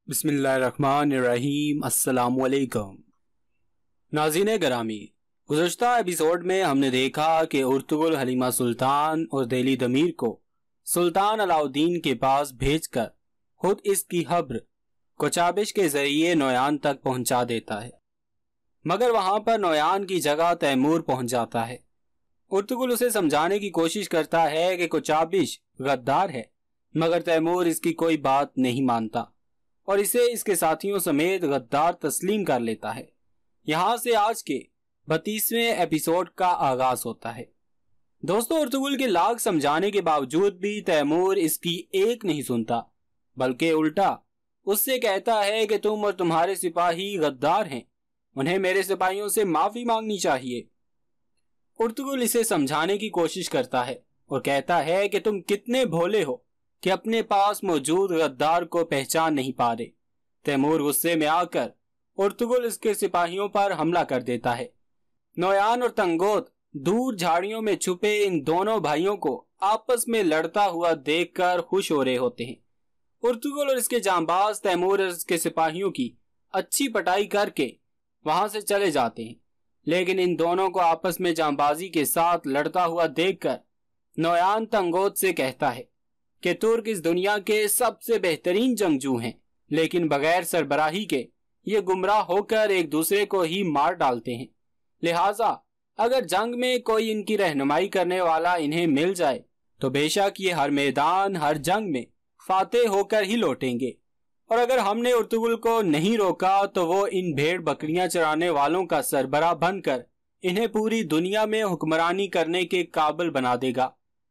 बिस्मिल्लाहिर्रहमानिर्रहीम। अस्सलाम वालेकुम। नाज़रीन गरामी, गुज़श्ता एपिसोड में हमने देखा कि उर्तुगुल हलीमा सुल्तान और दिली दमीर को सुल्तान अलाउद्दीन के पास भेजकर खुद इसकी खबर कोचाबिश के जरिए नोयान तक पहुंचा देता है, मगर वहां पर नोयान की जगह तैमूर पहुंच जाता है। उर्तुगुल उसे समझाने की कोशिश करता है कि कोचाबिश गद्दार है, मगर तैमूर इसकी कोई बात नहीं मानता और इसे इसके साथियों समेत गद्दार तस्लीम कर लेता है। यहाँ से आज के 32वें एपिसोड का आगाज होता है। दोस्तों, उर्तुगुल के लाख समझाने के बावजूद भी तैमूर इसकी एक नहीं सुनता, बल्कि उल्टा उससे कहता है कि तुम और तुम्हारे सिपाही गद्दार हैं, उन्हें मेरे सिपाहियों से माफी मांगनी चाहिए। उर्तुगुल इसे समझाने की कोशिश करता है और कहता है कि तुम कितने भोले हो कि अपने पास मौजूद गद्दार को पहचान नहीं पा रहे। तैमूर गुस्से में आकर उर्तुगुल इसके सिपाहियों पर हमला कर देता है। नोयान और तंगोत दूर झाड़ियों में छुपे इन दोनों भाइयों को आपस में लड़ता हुआ देखकर खुश हो रहे होते हैं। उर्तुगुल और इसके जांबाज तैमूर और इसके सिपाहियों की अच्छी पटाई करके वहां से चले जाते हैं, लेकिन इन दोनों को आपस में जांबाजी के साथ लड़ता हुआ देखकर नोयान तंगोत से कहता है कि तुर्क इस दुनिया के सबसे बेहतरीन जंगजू हैं, लेकिन बगैर सरबराही के ये गुमराह होकर एक दूसरे को ही मार डालते हैं। लिहाजा अगर जंग में कोई इनकी रहनुमाई करने वाला इन्हें मिल जाए तो बेशक ये हर मैदान हर जंग में फातेह होकर ही लौटेंगे, और अगर हमने उर्तुगुल को नहीं रोका तो वो इन भेड़ बकरियां चराने वालों का सरबराह बनकर इन्हें पूरी दुनिया में हुक्मरानी करने के काबिल बना देगा।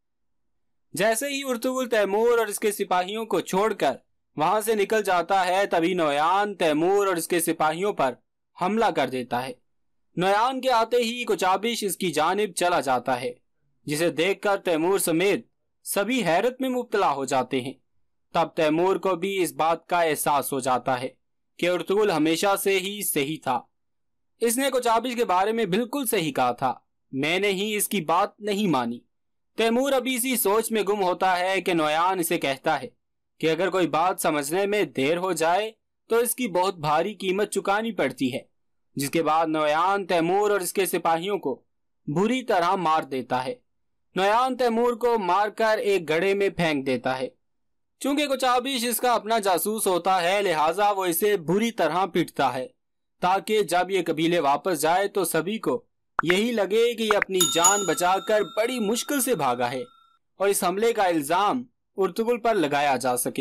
जैसे ही उर्तुगुल तैमूर और इसके सिपाहियों को छोड़कर वहां से निकल जाता है, तभी नोयान तैमूर और इसके सिपाहियों पर हमला कर देता है। नोयान के आते ही कोचाबिश इसकी जानिब चला जाता है, जिसे देखकर तैमूर समेत सभी हैरत में मुब्तला हो जाते हैं। तब तैमूर को भी इस बात का एहसास हो जाता है कि उर्तुगुल हमेशा से ही सही था। इसने कोचाबिश के बारे में बिल्कुल सही कहा था, मैंने ही इसकी बात नहीं मानी। तैमूर अभी इसी सोच में गुम होता है कि नोयान इसे कहता है कि अगर कोई बात समझने में देर हो जाए तो इसकी बहुत भारी कीमत चुकानी पड़ती है, जिसके बाद नोयान तैमूर और इसके सिपाहियों को बुरी तरह मार देता है। नोयान तैमूर को मारकर एक गड्ढे में फेंक देता है। चूंकि कोचाबिश इसका अपना जासूस होता है, लिहाजा वो इसे बुरी तरह पीटता है, ताकि जब ये कबीले वापस जाए तो सभी को यही लगे कि ये अपनी जान बचाकर बड़ी मुश्किल से भागा है और इस हमले का इल्जाम उर्तुगुल पर लगाया जा सके।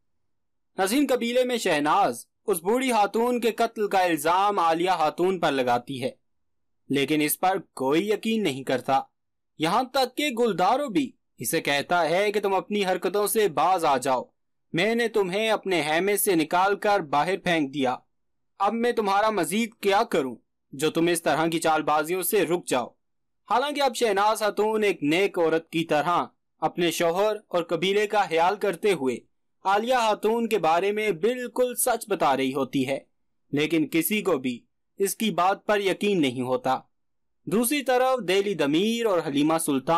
नजीन कबीले में शहनाज उस बूढ़ी खातून के कत्ल का इल्जाम आलिया खातून पर लगाती है, लेकिन इस पर कोई यकीन नहीं करता। यहाँ तक कि गुलदारो भी इसे कहता है कि तुम अपनी हरकतों से बाज आ जाओ, मैंने तुम्हें अपने हैमे से निकालकर बाहर फेंक दिया, अब मैं तुम्हारा मजीद क्या करूं जो तुम इस तरह की चालबाजियों से रुक जाओ। हालांकि अब शहनाज खातून एक नेक औरत की तरह अपने शौहर और कबीले का ख्याल करते हुए आलिया खातून के बारे में बिल्कुल सच बता रही होती है, लेकिन किसी को भी इसकी बात पर यकीन नहीं होता। दूसरी तरफ दिली दमीर और हलीमा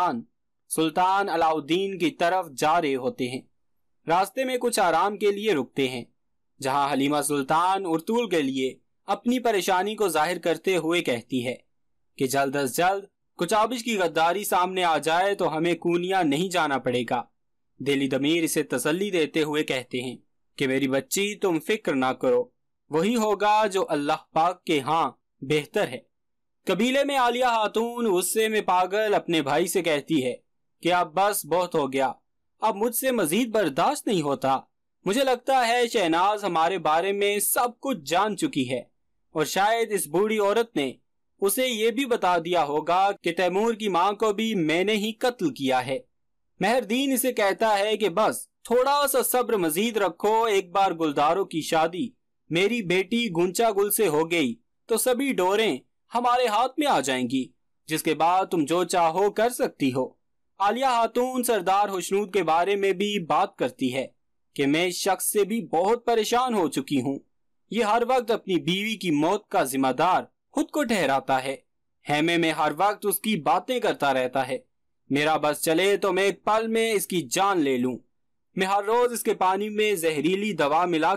सुल्तान अलाउद्दीन की तरफ जा रहे होते हैं। रास्ते में कुछ आराम के लिए रुकते हैं, जहां हलीमा सुल्तान उर्तुगुल के लिए अपनी परेशानी को जाहिर करते हुए कहती है कि जल्द अज जल्द कोचाबिश की गद्दारी सामने आ जाए तो हमें कूनिया नहीं जाना पड़ेगा। दिली दमीर इसे तसल्ली देते हुए कहते हैं कि मेरी बच्ची, तुम फिक्र ना करो, वही होगा जो अल्लाह पाक के यहाँ बेहतर है। कबीले में आलिया खातून गुस्से में पागल अपने भाई से कहती है कि अब बस बहुत हो गया, अब मुझसे मजीद बर्दाश्त नहीं होता। मुझे लगता है शहनाज हमारे बारे में सब कुछ जान चुकी है और शायद इस बूढ़ी औरत ने उसे ये भी बता दिया होगा कि तैमूर की मां को भी मैंने ही कत्ल किया है। मेहरदीन इसे कहता है कि बस थोड़ा सा सब्र मजीद रखो, एक बार गुलदारों की शादी मेरी बेटी गुंचा गुल से हो गई तो सभी डोरें हमारे हाथ में आ जाएंगी, जिसके बाद तुम जो चाहो कर सकती हो। आलिया खातून सरदार खुशनूद के बारे में भी बात करती है कि मैं इस शख्स से भी बहुत परेशान हो चुकी हूँ, ये हर वक्त अपनी बीवी की मौत का जिम्मेदार खुद को ठहराता है, हैमे में हर वक्त उसकी बातें करता रहता है। मेरा बस चले तो मैं एक पल में इसकी जान ले लूं। मैं हर रोज इसके पानी में जहरीली दवा मिलाकर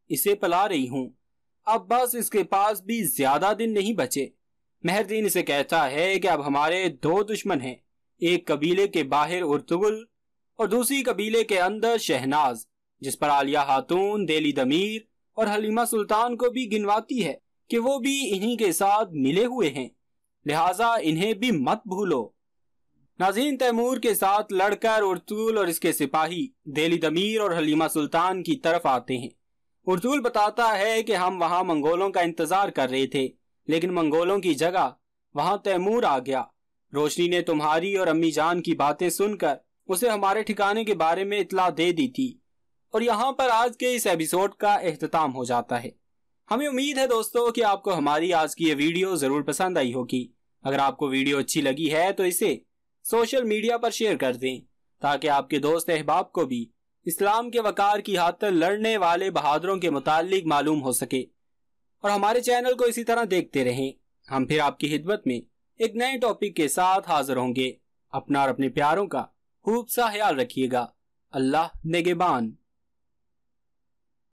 इसे पला रही हूँ। अब बस इसके पास भी ज्यादा दिन नहीं बचे। मेहरदीन इसे कहता है कि अब हमारे दो दुश्मन हैं, एक कबीले के बाहर उर्तुगुल और दूसरी कबीले के अंदर शहनाज, जिस पर आलिया खातून, देली दमीर और हलीमा सुल्तान को भी गिनवाती है कि वो भी इन्हीं के साथ मिले हुए हैं, लिहाजा इन्हें भी मत भूलो। नाज़रीन, तैमूर के साथ लड़कर उर्तुगुल और इसके सिपाही देली दमीर और हलीमा सुल्तान की तरफ आते हैं। उर्तुगुल बताता है कि हम वहां मंगोलों का इंतजार कर रहे थे, लेकिन मंगोलों की जगह वहां तैमूर आ गया। रोशनी ने तुम्हारी और अम्मी जान की बातें सुनकर उसे हमारे ठिकाने के बारे में इत्तला दे दी थी। और यहाँ पर आज के इस एपिसोड का एख्तिताम हो जाता है। हमें उम्मीद है दोस्तों कि आपको हमारी आज की ये वीडियो जरूर पसंद आई होगी। अगर आपको वीडियो अच्छी लगी है तो इसे सोशल मीडिया पर शेयर कर दें, ताकि आपके दोस्त अहबाब को भी इस्लाम के वकार की खातिर लड़ने वाले बहादुरों के मुतालिक मालूम हो सके। और हमारे चैनल को इसी तरह देखते रहें। हम फिर आपकी खिदमत में एक नए टॉपिक के साथ हाजिर होंगे। अपना और अपने प्यारों का खूब सा ख्याल रखिएगा। अल्लाह निगहबान।